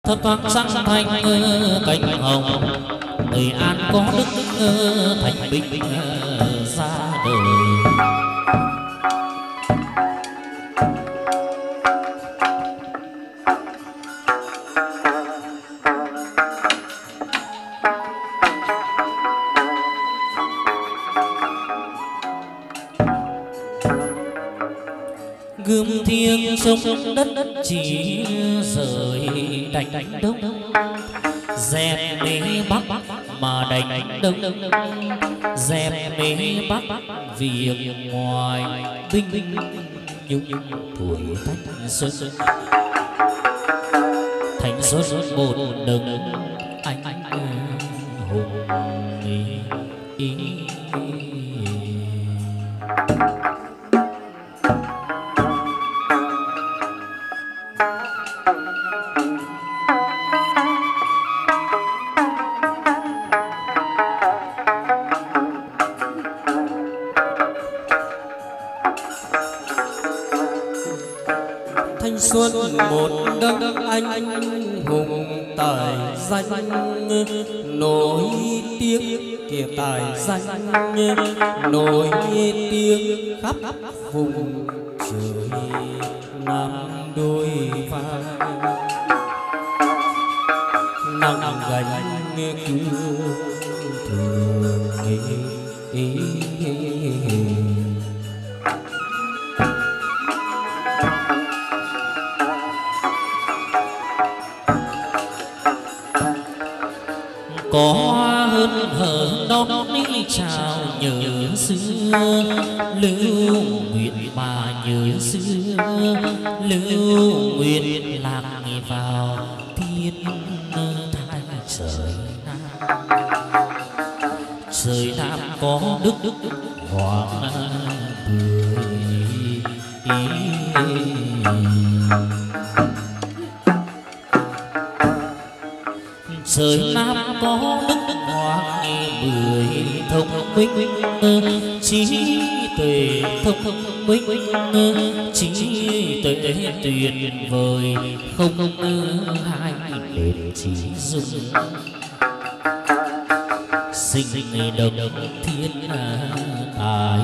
thấp thoáng sắc thanh cánh hồng, người an có đức thành binh ra đời. Gươm thiêng sông đất chỉ rời đánh đông, dẹp mê bắc mà đánh đông, dẹp mê bắc việc ngoài binh nhung tuổi thanh xuân một đồng anh hùng ý. Thanh xuân một đấng anh hùng tài danh, nổi tiếng kìa tài danh, nổi tiếng khắp vùng trời Nam đôi vai, nặng gánh cứu thường có hơn hở đón đi chào nhớ xưa, lưu nguyện mà nhớ xưa, lưu nguyện lạc vào thiên thai trời Nam có đức hoàng bưởi. Trời Nam có đức hoàng bưởi thông minh, trí tuệ thông minh, trí tuệ tuyệt vời, không hai bền trí dung, sinh đồng thiên tài.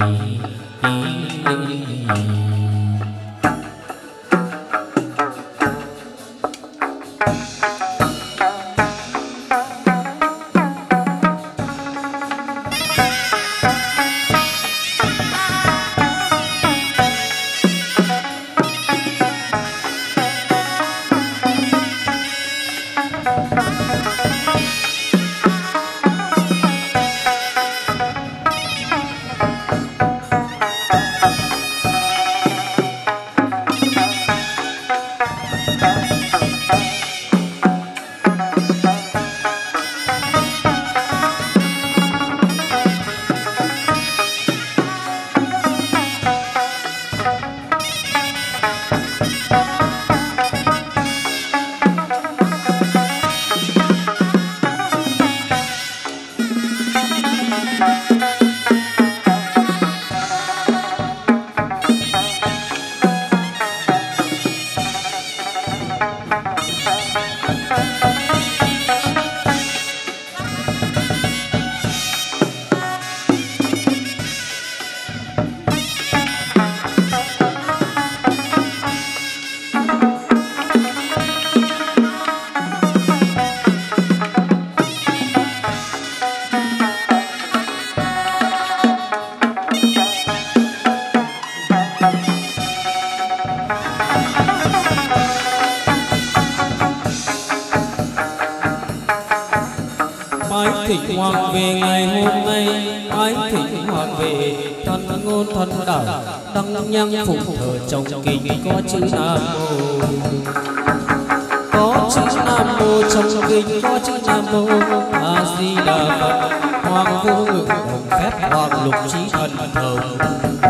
thịnh hoàng về ngày hôm nay, ái thịnh hoàng về thân ngôn thân đảo, đăng nhang phụng thờ trong kinh có chữ Nam Mô. Có chữ Nam Mô trong kinh có chữ Nam Mô A Di Đà Phật. Hoàng vô ngự hồng phép hoàng lục trí thần thông.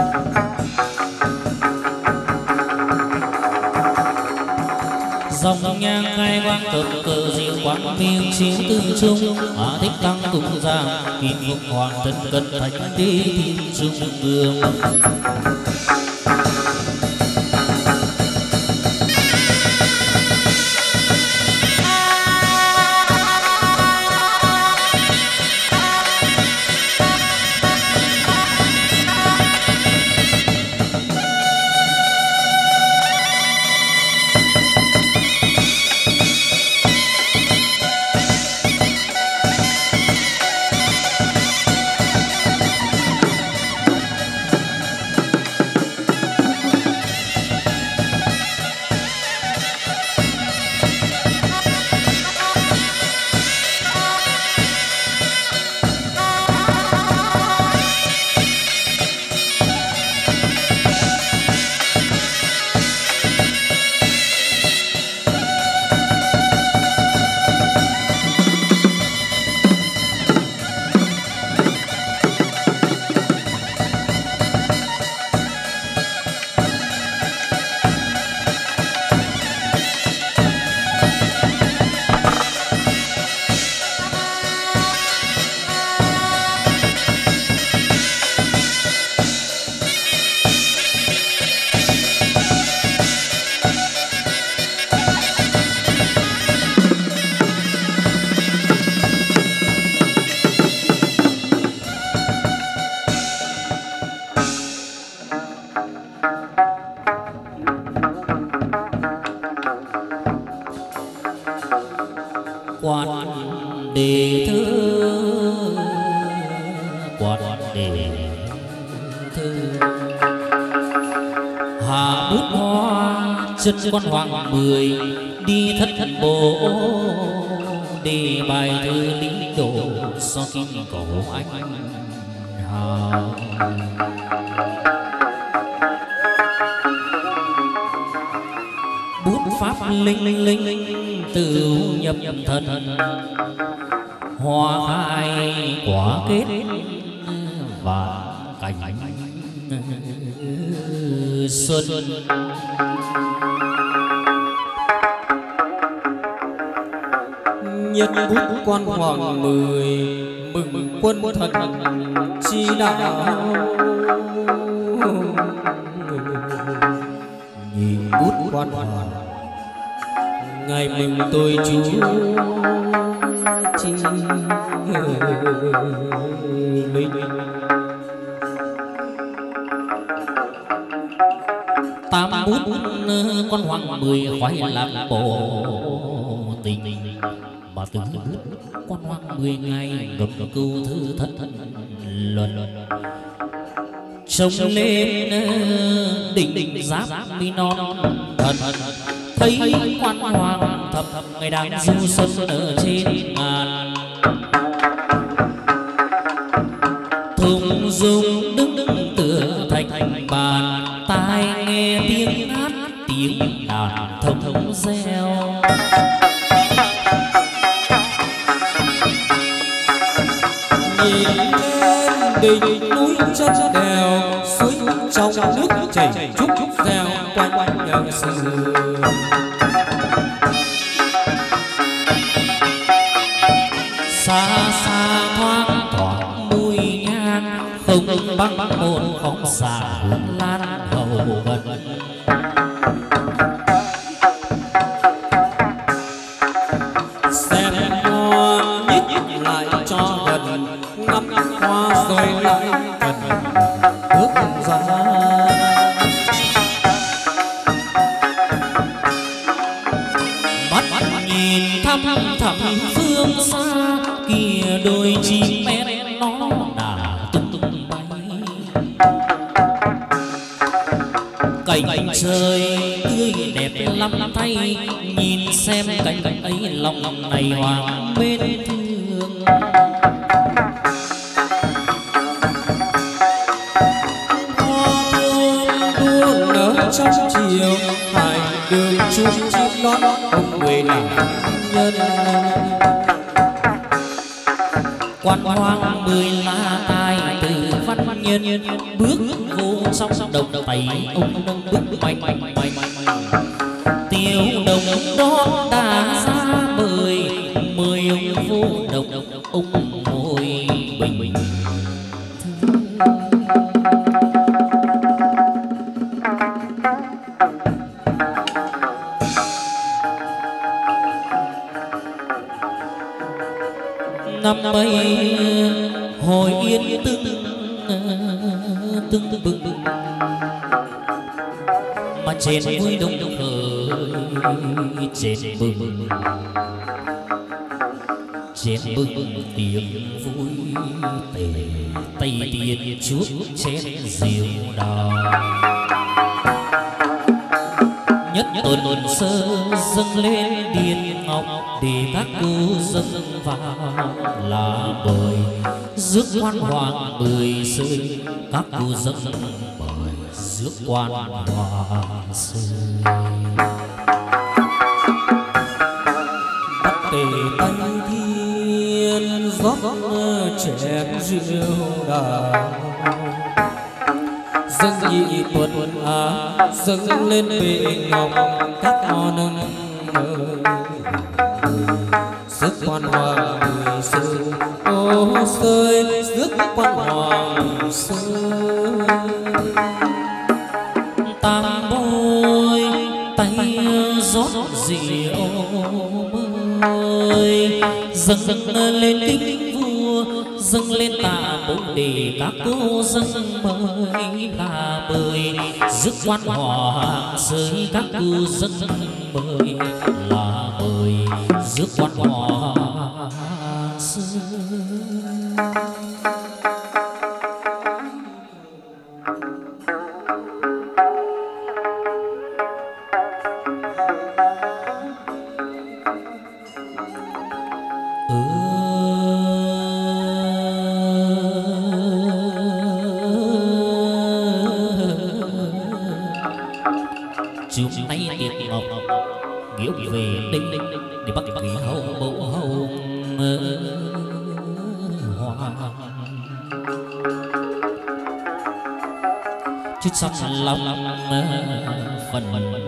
Dòng nhang khai quang cực cờ diệu quang miên chiếu tư trung, thích tăng cung giang kim phúc hoàng thân cận thánh tế thiên trung vương. quan đề thơ quan đề thơ hạ bút hoa chân quan hoàng mười đi thất thất bộ đề bài thơ lý độ so kim cổ anh hào bút pháp linh linh từ nhập thần hoa khai quả kết và cảnh xuân nhất bút quan hoàng mười mừng quân thần chi đạo nhìn bút quan hoàng ngày mừng tôi chú chi linh tam bút quan hoàng mười khoái làm bộ tình mà từ bút quan hoàng 10 ngày đột câu thư thất luận trông lên đỉnh giáp mi non thần thấy quan hoàng thập ngày đang du xuân ở trên ngàn thùng dung đứng tựa thành bàn tai nghe tiếng hát tiếng đàn thông reo nhìn lên đỉnh núi chân đèo suối trong nước chảy chúc reo quanh nhờ sự xa xa thoáng thoáng mùi nhang không băng một khóm xà hương lan hầu vận xem hoa nhích lại cho gần ngắm hoa rồi lại gần bước ra mắt nhìn thăm thẳm phương xa kia đôi chim én nó đã tung bay cảnh trời tươi đẹp lắm thay nhìn xem cảnh ấy lòng này hoàng bên thương hoa thơm đua nở trong chiều hai đường chung chim đón ông người làm nhân quan hoàng 10 lá tài từ văn nhân bước vô song đồng tay ông nâng bước mạnh tiêu đồng đón đã ra mời ông vô đồng ông ngồi bình năm ấy hồi yên tưng bừng mà trên vui đông khởi trên bừng tiếng vui tề tây tiền chuốc chén rượu đào nhất tuần sơ dâng lên điện ngọc để các cô dâng vào là bời rước quan hoàng 10 rơi các cô dâng bời rước quan hoàng rơi bắt tề tay thiên rót chén rượu đào dâng nhị tuần dâng lên bệ ngọc các con nâng rước quan hoàng 10 rơi ô rơi rước quan hoàng rơi tam bôi tay rót rượu mời dâng lên kính vua dâng lên tạ bố để các cô dâng mời là bơi rước quan hoàng rơi các cô dâng mời là bơi rước quan hoàng Chiều nay tiệc ngọc nghĩa về đây để bắt kỳ hậu mẫu hậu hoa chút sắc lòng phần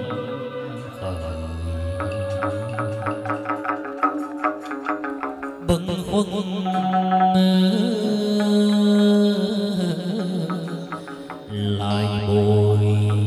bâng khuâng lại bồi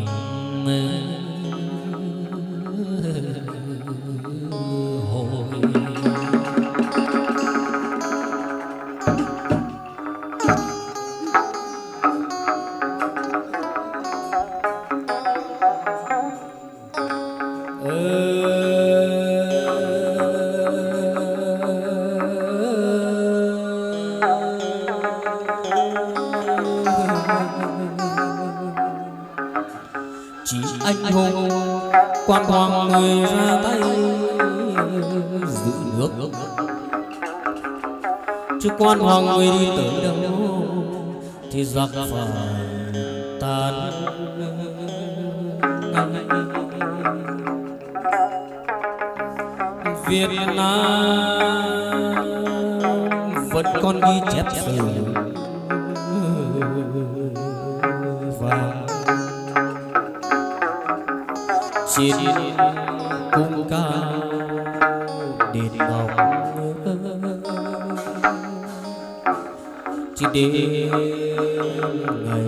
chỉ anh hùng quan hoàng người ra tay giữ nước, chứ quan hoàng người đi tới đâu thì giặc phải tan ngay. Việt Nam vẫn còn ghi chép sử vàng trên cung cao đền ngọc, chỉ đêm ngày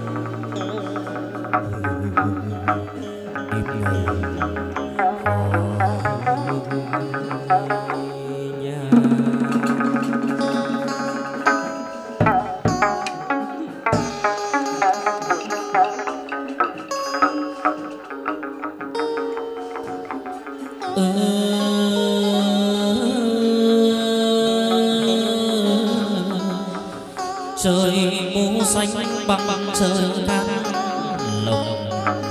trời mù xanh bằng trời cát lồng,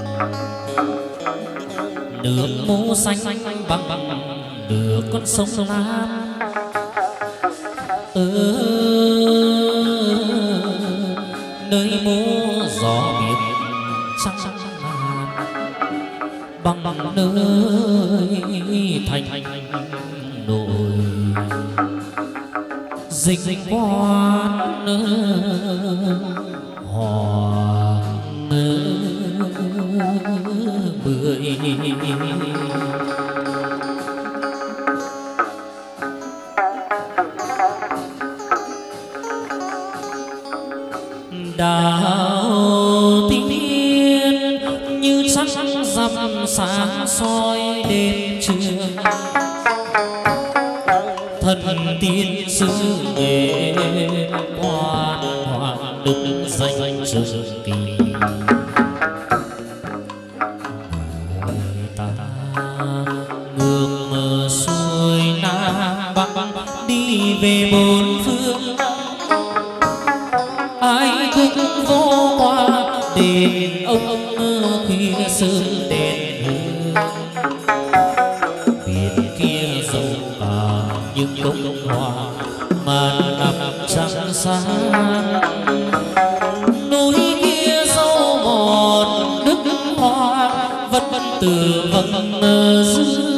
nước mù xanh bằng nước con sông Lam. Nơi mù gió biển trăng ngàn bằng nơi thành nổi dịch quan hoàng bưởi đào tiên như trăng rằm sáng soi đêm trường, thần tiên sư nghệ quan hoàng đức danh trường kỳ. Người ta ngược mờ xuôi Nam Bắc đi về bốn phương, ai cũng vô qua đền ông khuya sớm đèn hương. Biển kia dẫu cả những bông hoa mà nằm trăng sáng, núi kia dâu một đức hoa vẫn từ vầng dương.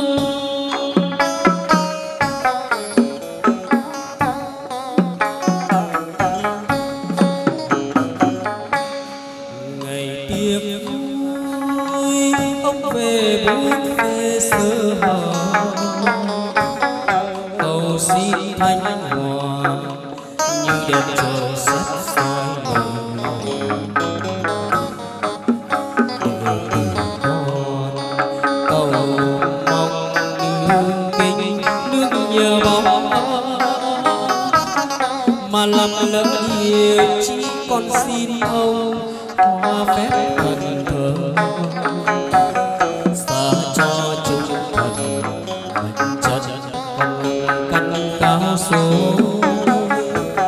ngày tiệc vui ông về buốt về sơ hở, cầu xin thanh hoàng như đèn trời sét soi cầu mong nương kính nước nhờ bóng mà làm lỡ nhiều chỉ còn xin ông hoa phép thần thờ xa cho chúng thần chân căn cao số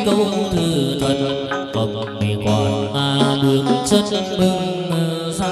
câu thư thật cầm mì còn bước chân mừng ra.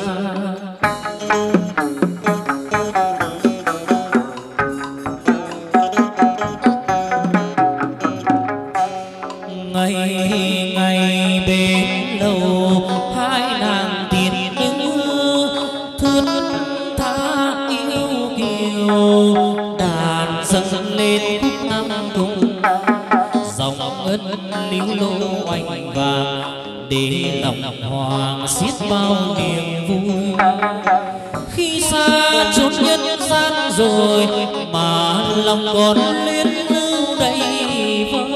Ngày ngày bên lâu hai nàng tiền nữ thướt tha yêu kiều, đàn dâng lên khúc nam cung dòng ân líu lô oanh vàng để lòng hoàng xiết bao niềm vui. Khi xa chốn nhân gian rồi mà lòng còn liên lưu đầy vơi.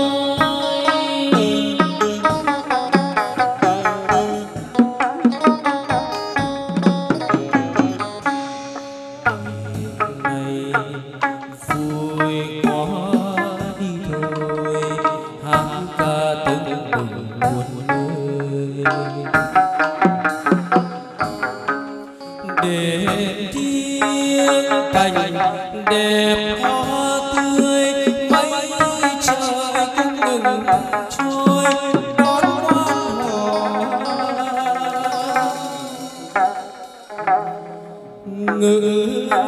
Đẹp hoa tươi mây trời cũng ngừng trôi đón quan họ ngự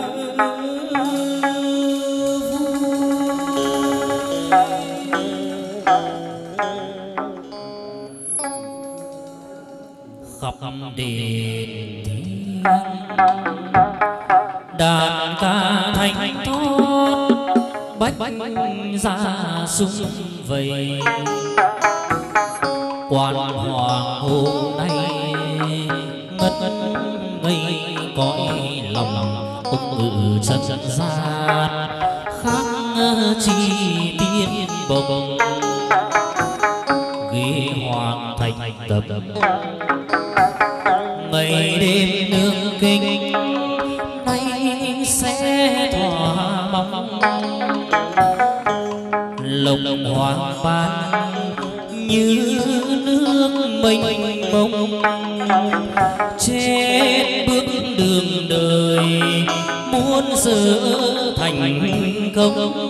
khắp đền thiêng đàn ca thanh thót bách gia sum vầy. Quan hoàng hôm nay ngất ngây cõi lòng ông ngự trần gian khác chi tiên bồng ghế hoàng thành tập ngày đêm nương kinh nay sẽ thỏa mong lồng hoàng ban như nước mênh mông trên bước đường đời muốn sự thành công.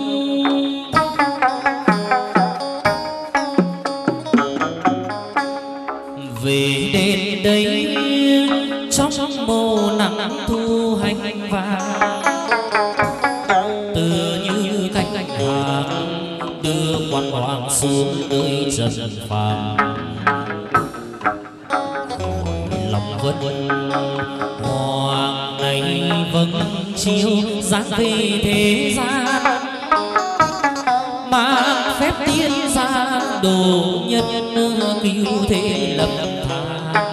Về đến đây trong màu nắng thu hành vàng từ như cánh hàng đưa quan hoàng xuống nơi trần phàm. Lòng vẫn hoàng này vâng chiếu dáng về thế gian mang phép tiên gia đồ nhân cứu thế lập thang.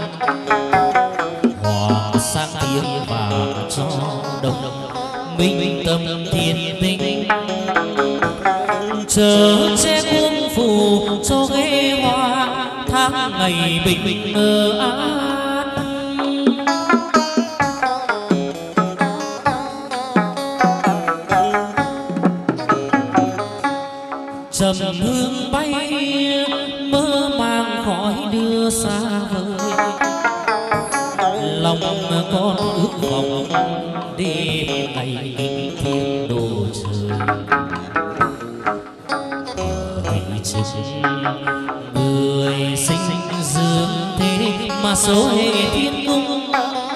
Hoàng sang tiếng và cho đông minh tâm thiên tinh chớ che cung phù cho ghế hoa tháng ngày bình an. Trầm hương bay mơ màng khói đưa xa vời lòng con ước vọng đêm ngày kinh thiên đồ trời. Vì chừng người sinh dương thế mà số hệ thiên cung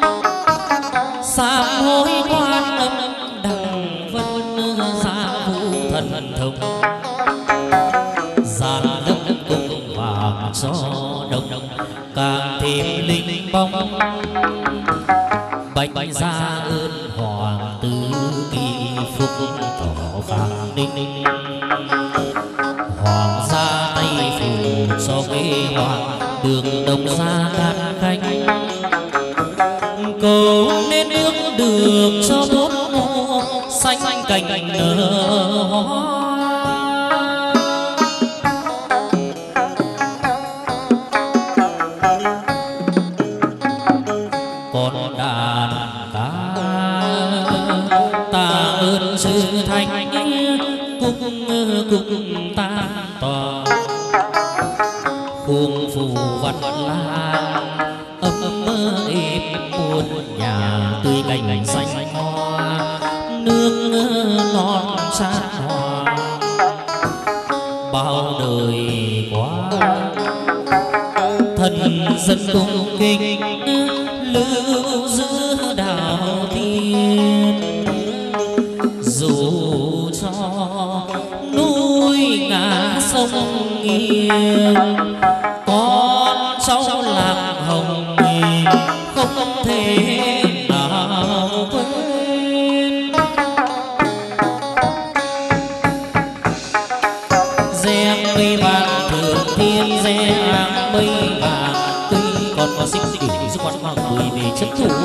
sám hối quan âm đằng vân gia vũ thần thông gian lâm cung vàng cho đông càng thêm linh bóng bạch gia ơn hoàng tứ kỳ phúc thọ vàng ninh. Hoàng gia tây phủ cho ghế hoàng đường đồng gia can khanh cầu nên ước được cho tốt mùa xanh cành nở hoa. Con đàn ca ta ơn sư thành cung ta tòa khuôn phù văn lan ấm êm muôn nhà tươi cành xanh hoa nước non chan hòa bao đời dân cung kính lưu giữ đạo thiên, dù cho núi ngã sông nghiêng con cháu làng Hồng không thể nào quên. Gieo mây vàng thượng thiên, gieo áng mây vàng, tuy còn có sinh kỷ giúp con hoàng mười về chất thủ